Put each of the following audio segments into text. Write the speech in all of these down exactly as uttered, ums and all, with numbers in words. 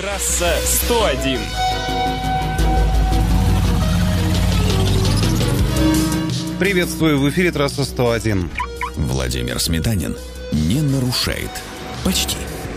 Трасса сто один. Приветствую, в эфире трасса сто один. Владимир Сметанин не нарушает. Почти.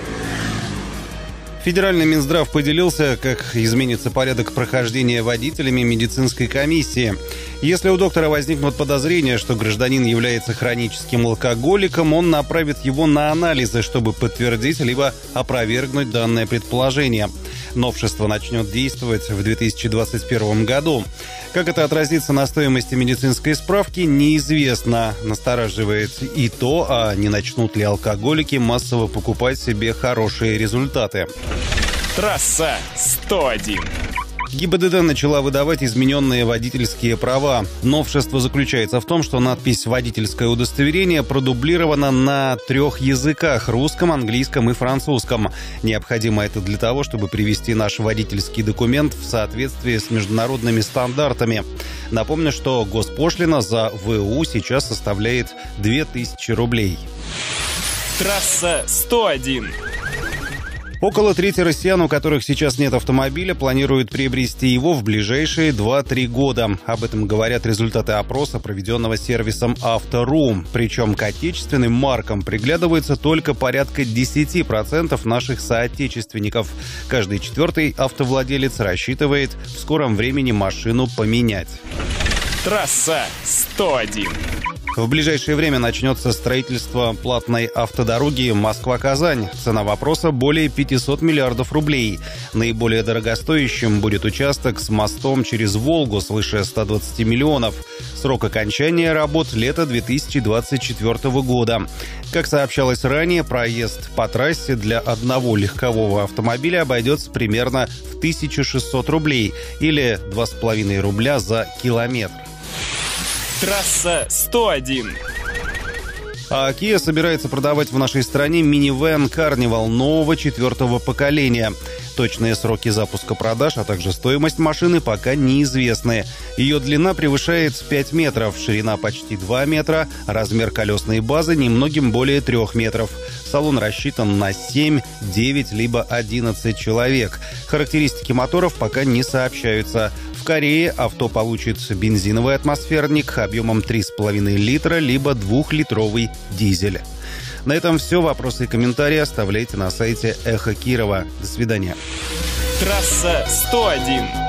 Федеральный Минздрав поделился, как изменится порядок прохождения водителями медицинской комиссии. Если у доктора возникнут подозрения, что гражданин является хроническим алкоголиком, он направит его на анализы, чтобы подтвердить либо опровергнуть данное предположение. Новшество начнет действовать в две тысячи двадцать первом году. Как это отразится на стоимости медицинской справки, неизвестно. Настораживает и то, а не начнут ли алкоголики массово покупать себе хорошие результаты. Трасса сто один. ГИБДД начала выдавать измененные водительские права. Новшество заключается в том, что надпись «Водительское удостоверение» продублирована на трех языках – русском, английском и французском. Необходимо это для того, чтобы привести наш водительский документ в соответствие с международными стандартами. Напомню, что госпошлина за ВУ сейчас составляет две тысячи рублей. Трасса сто один. Около трети россиян, у которых сейчас нет автомобиля, планируют приобрести его в ближайшие два-три года. Об этом говорят результаты опроса, проведенного сервисом «Авто.ру». Причем к отечественным маркам приглядывается только порядка десять процентов наших соотечественников. Каждый четвертый автовладелец рассчитывает в скором времени машину поменять. Трасса сто один. В ближайшее время начнется строительство платной автодороги Москва-Казань. Цена вопроса более пятьсот миллиардов рублей. Наиболее дорогостоящим будет участок с мостом через Волгу свыше ста двадцати миллионов. Срок окончания работ – лето две тысячи двадцать четвёртого года. Как сообщалось ранее, проезд по трассе для одного легкового автомобиля обойдется примерно в тысячу шестьсот рублей или два с половиной рубля за километр. Трасса сто один. А Kia собирается продавать в нашей стране минивэн Carnival нового четвертого поколения. Точные сроки запуска продаж, а также стоимость машины пока неизвестны. Ее длина превышает пять метров, ширина почти два метра, размер колесной базы немногим более трех метров. Салон рассчитан на семь, девять либо одиннадцать человек. Характеристики моторов пока не сообщаются. В Корее авто получит бензиновый атмосферник объемом три с половиной литра либо двухлитровый дизель. На этом все. Вопросы и комментарии оставляйте на сайте Эхо Кирова. До свидания. Трасса сто один.